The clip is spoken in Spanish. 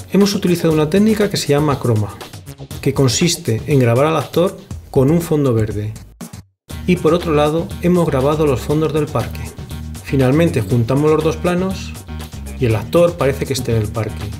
Hemos utilizado una técnica que se llama croma, que consiste en grabar al actor con un fondo verde. Y por otro lado, hemos grabado los fondos del parque. Finalmente juntamos los dos planos y el actor parece que esté en el parque.